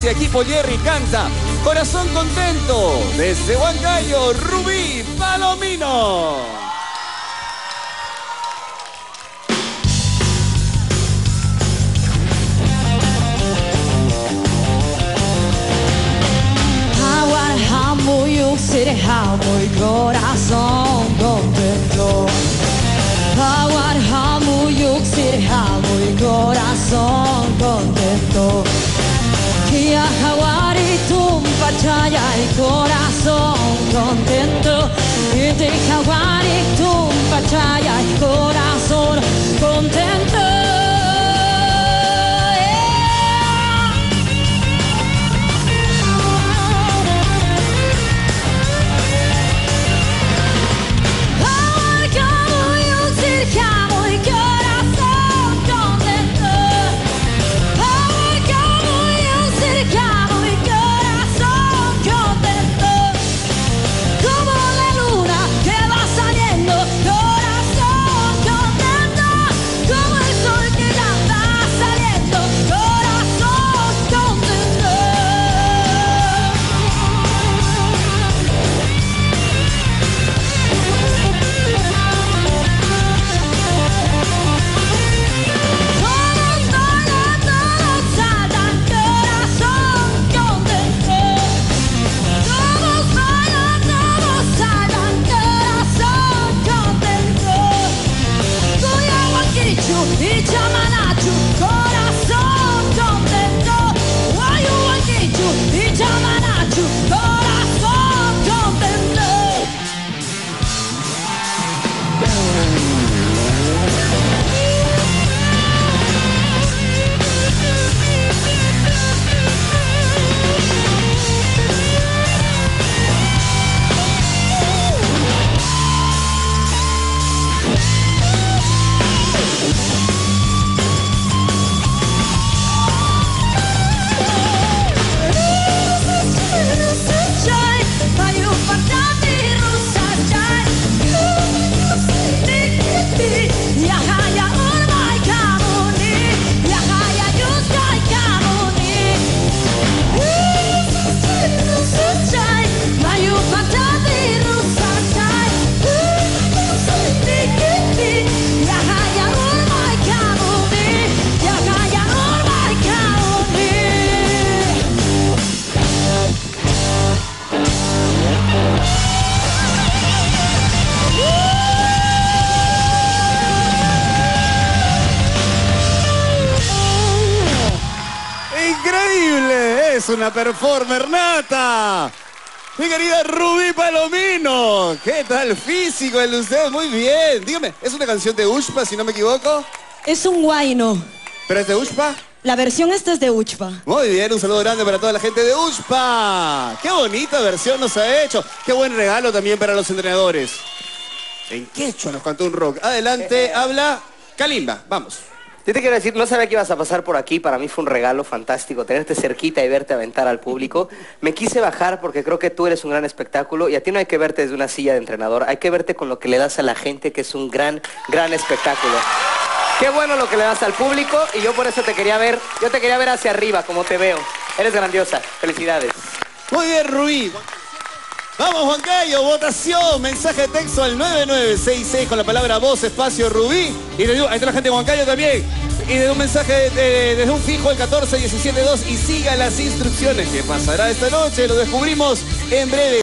Equipo Jerry canta Corazón Contento desde Huancayo, Rubí Palomino. Muy corazón contento. Hawar hamuyuk sirhamuy corazón contento. Kia hawari tum percaya corazón contento. Iti hawari tum percaya corazón contento. Es una performer nata. Mi querida Rubí Palomino. ¿Qué tal físico el de usted? Muy bien. Dígame, ¿es una canción de Ushpa, si no me equivoco? Es un huayno. ¿Pero es de Ushpa? La versión esta es de Ushpa. Muy bien, un saludo grande para toda la gente de Ushpa. Qué bonita versión nos ha hecho. Qué buen regalo también para los entrenadores. En quechua nos cantó un rock. Adelante, habla Kalimba. Vamos. Yo te quiero decir, no sabía que ibas a pasar por aquí, para mí fue un regalo fantástico tenerte cerquita y verte aventar al público. Me quise bajar porque creo que tú eres un gran espectáculo y a ti no hay que verte desde una silla de entrenador, hay que verte con lo que le das a la gente, que es un gran espectáculo. Qué bueno lo que le das al público y yo por eso te quería ver, hacia arriba como te veo. Eres grandiosa, felicidades. Muy bien, Rubí. Vamos, Huancayo, votación, mensaje de texto al 9966 con la palabra voz, espacio, Rubí. Y ahí está la gente de Huancayo también. Y de un mensaje desde un fijo el 14172 y siga las instrucciones. ¿Qué pasará esta noche? Lo descubrimos en breve.